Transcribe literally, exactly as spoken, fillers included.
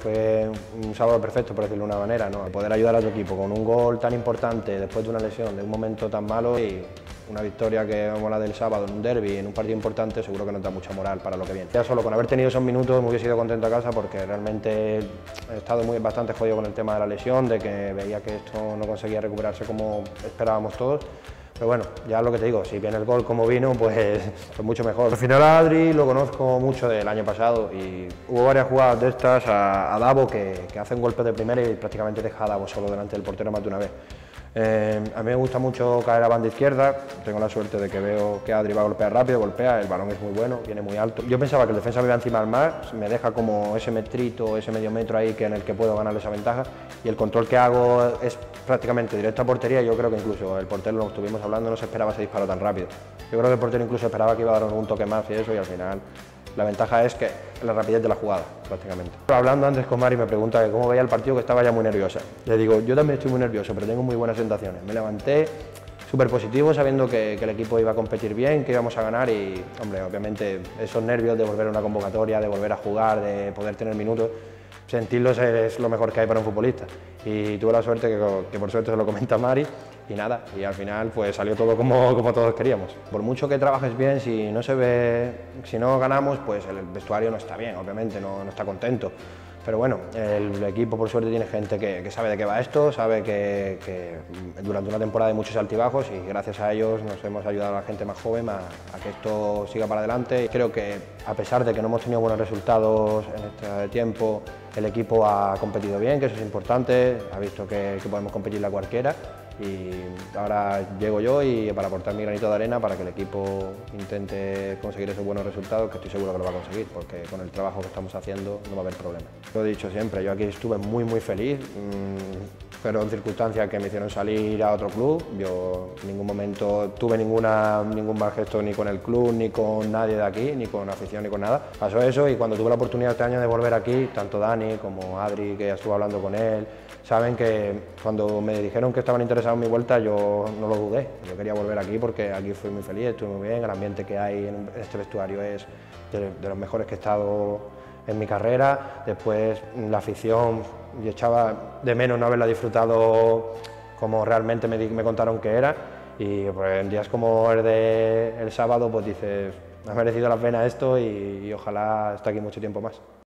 fue un sábado perfecto, por decirlo de una manera, ¿no? Poder ayudar a tu equipo con un gol tan importante después de una lesión, de un momento tan malo y una victoria que como la del sábado en un derbi, en un partido importante, seguro que nos da mucha moral para lo que viene. Ya solo con haber tenido esos minutos me hubiese ido contento a casa porque realmente he estado muy, bastante jodido con el tema de la lesión, de que veía que esto no conseguía recuperarse como esperábamos todos. Pero bueno, ya lo que te digo, si viene el gol como vino, pues, pues mucho mejor. Al final a Adri lo conozco mucho del año pasado y hubo varias jugadas de estas a, a Davo que, que hace un golpe de primera y prácticamente deja a Davo solo delante del portero más de una vez. Eh, a mí me gusta mucho caer a banda izquierda, tengo la suerte de que veo que Adri va a golpear rápido, golpea, el balón es muy bueno, viene muy alto. Yo pensaba que el defensa me iba encima al más, me deja como ese metrito, ese medio metro ahí que en el que puedo ganar esa ventaja y el control que hago es prácticamente directo a portería. Yo creo que incluso el portero, lo estuvimos hablando, no se esperaba ese disparo tan rápido. Yo creo que el portero incluso esperaba que iba a dar un toque más y eso, y al final la ventaja es que la rapidez de la jugada, prácticamente. Hablando antes con Mari me pregunta que cómo veía el partido, que estaba ya muy nerviosa. Le digo, yo también estoy muy nervioso, pero tengo muy buenas sensaciones. Me levanté súper positivo, sabiendo que, que el equipo iba a competir bien, que íbamos a ganar y, hombre, obviamente esos nervios de volver a una convocatoria, de volver a jugar, de poder tener minutos, sentirlos es lo mejor que hay para un futbolista. Y tuve la suerte que, que por suerte se lo comenta Mari y nada, y al final pues salió todo como, como todos queríamos. Por mucho que trabajes bien, si no se ve, si no ganamos, pues el vestuario no está bien, obviamente, no, no está contento. Pero bueno, el equipo por suerte tiene gente que, que sabe de qué va esto, sabe que, que durante una temporada hay muchos altibajos y gracias a ellos nos hemos ayudado a la gente más joven a, a que esto siga para adelante. Creo que a pesar de que no hemos tenido buenos resultados en este tiempo, el equipo ha competido bien, que eso es importante, ha visto que, que podemos competirle a cualquiera y ahora llego yo y para aportar mi granito de arena para que el equipo intente conseguir esos buenos resultados, que estoy seguro que lo va a conseguir, porque con el trabajo que estamos haciendo no va a haber problema. Lo he dicho siempre, yo aquí estuve muy muy feliz, mmm, pero en circunstancias que me hicieron salir a otro club. Yo en ningún momento tuve ninguna, ningún mal gesto ni con el club, ni con nadie de aquí, ni con afición, ni con nada. Pasó eso y cuando tuve la oportunidad este año de volver aquí, tanto Dani como Adri, que ya estuve hablando con él, saben que cuando me dijeron que estaban interesados en mi vuelta, yo no lo dudé. Yo quería volver aquí porque aquí fui muy feliz, estuve muy bien, el ambiente que hay en este vestuario es de, de los mejores que he estado en mi carrera. Después la afición, yo echaba de menos no haberla disfrutado como realmente me, me contaron que era, y pues en días como el de el sábado pues dices, me ha merecido la pena esto y, y ojalá esté aquí mucho tiempo más.